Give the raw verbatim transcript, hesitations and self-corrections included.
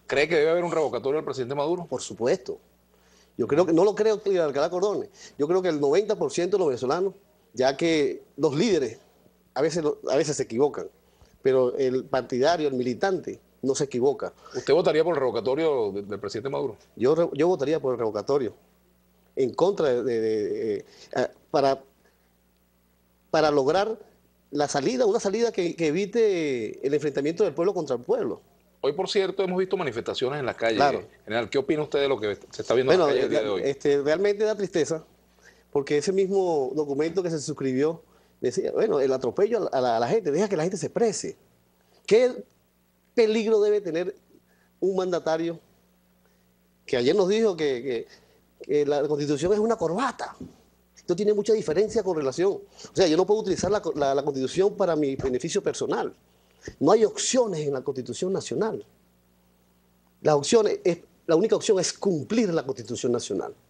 ¿Cree que debe haber un revocatorio al presidente Maduro? Por supuesto. Yo creo que, no lo creo que Alcalá Cordones, yo creo que el noventa por ciento de los venezolanos, ya que los líderes a veces, a veces se equivocan, pero el partidario, el militante, no se equivoca. ¿Usted votaría por el revocatorio de- del presidente Maduro? Yo, yo votaría por el revocatorio, en contra de, de- de- eh, para, para lograr la salida, una salida que, que evite el enfrentamiento del pueblo contra el pueblo. Hoy, por cierto, hemos visto manifestaciones en las calles. Claro. General, ¿qué opina usted de lo que se está viendo en Bueno, las calles el día de hoy? este, realmente da tristeza, porque ese mismo documento que se suscribió decía, bueno, el atropello a la, a la gente, deja que la gente se exprese. ¿Qué peligro debe tener un mandatario que ayer nos dijo que, que- que la Constitución es una corbata? Esto tiene mucha diferencia con relación. O sea, yo no puedo utilizar la, la- la Constitución para mi beneficio personal. No hay opciones en la Constitución Nacional. La, opción es, la única opción es cumplir la Constitución Nacional.